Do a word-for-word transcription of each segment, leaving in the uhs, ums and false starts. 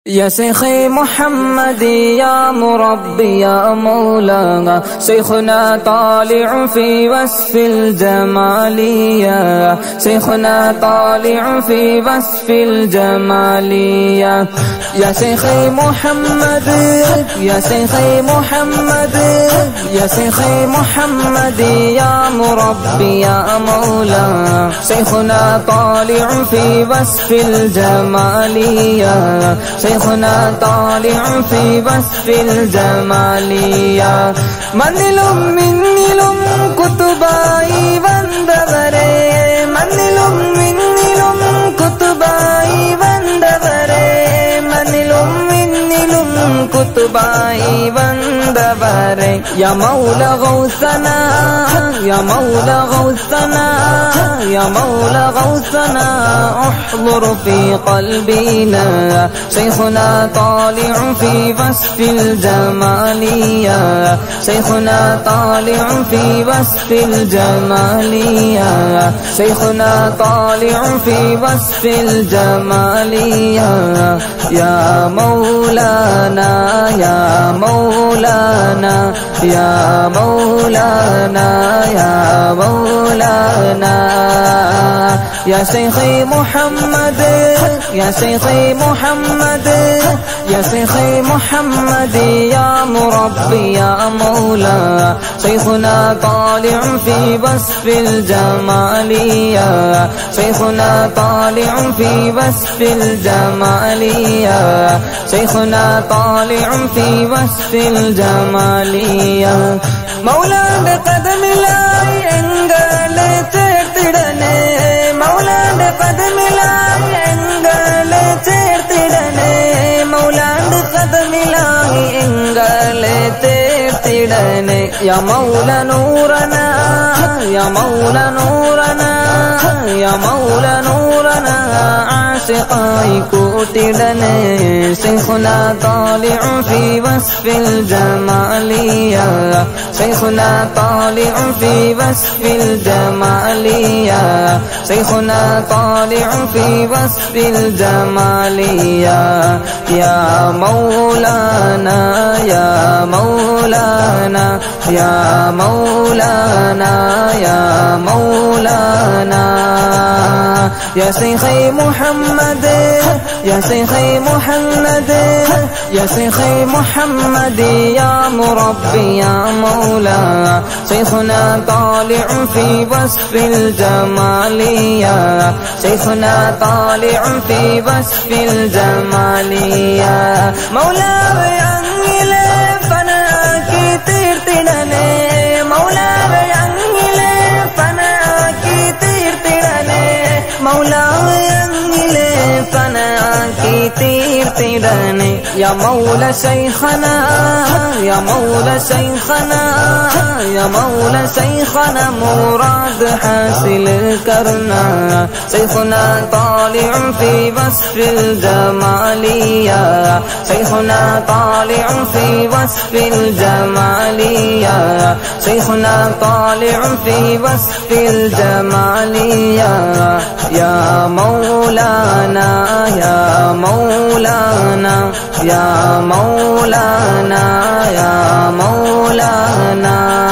या शेख मोहम्मद या मुरब्बी या मौलाना शेखना तालिअ फी वस्फिल जमालिया शेखना तालिअ फी वस्फिल जमालिया या शेख मोहम्मद या शेख मोहम्मद या शेख मोहम्मद या मुरब्बी या मौलाना शेखना तालिअ फी वस्फिल जमालिया शेखना तालिअ फी वस्फिल जमालिया मन्निलुम मिन्निलुम कुतुबाई वंदवरे मन्निलुम मिन्निलुम कुतुबाई वंदवरे मन्निलुम मिन्निलुम कुतुबाई वंदवरे या मौला गौसना या मौला गौसना या मौला गौसना احضر في قلبنا शेखना तालिअ फी वस्फिल जमालिया शेखना तालिअ फी वस्फिल जमालिया शेखना तालिअ फी वस्फिल जमालिया या मौलाना या मौलाना या मौलाना या मौलाना या शेख मोहम्मद या शेख मोहम्मद या शेख मोहम्मद या मुरब्बी या मौला शेखना तालिअ फी वस्फिल जमालिया शेखना तालिअ फी वस्फिल जमालिया शेखना तालिअ फी वस्फिल जमालिया मौला क़दम लाई एंगल चेर्तिडने मौला क़दम लाई एंगल चेर्तिडने मौला क़दम लाई एंगल चेर्तिडने या मौला नूरना या मौला नूरना या मौला नूरना आशिक़ाई कूटिडने शेखना तालिअ फी वस्फिल जमालिया शेखना तालिअ फी वस्फिल जमालिया शेखना तालिअ फी वस्फिल जमालिया या मौलाना या मौलाना या मौलाना या मौलाना या शेख मोहम्मद या शेख मोहम्मद या शेख मोहम्मद या मुरब्बी या मौला शेखना तालिअ फी वस्फिल जमालिया शेखना तालिअ फी वस्फिल जमालिया मौला अंगिले फना की तीर्तिडने मौला अंगिले फना की तीर्तिडने मौला अंगिले फना की तीर्तिडने या मौला शेखना या मौला शेखना या मौला शेखना मुराद हासिल करना शेखना तालिअ फी वस्फिल जमालिया शेखना तालिअ फी वस्फिल जमालिया शेखना तालिअ फी वस्फिल जमालिया या मौलाना या मौलाना या मौलाना या मौलाना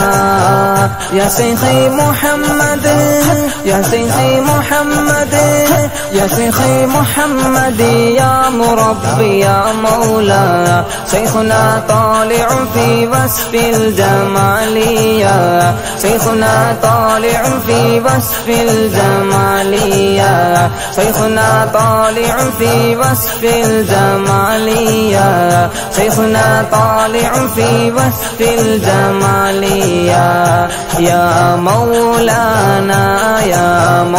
या शेख मोहम्मद या शेख मोहम्मद या शेख मोहम्मद या मुरब्बी या मौला शेखना तालिअ फी वस्फिल जमालिया शेखना तालिअ फी वस्फिल जमालिया शेखना तालिअ फी वस्फिल जमालिया शेखना तालिअ फी वस्फिल जमालिया या मौलाना या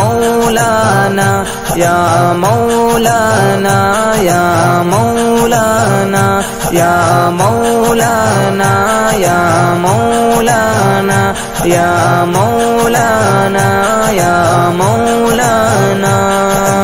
मौलाना या मौलाना या मौलाना या मौलाना या मौलाना या मौलाना या मौलाना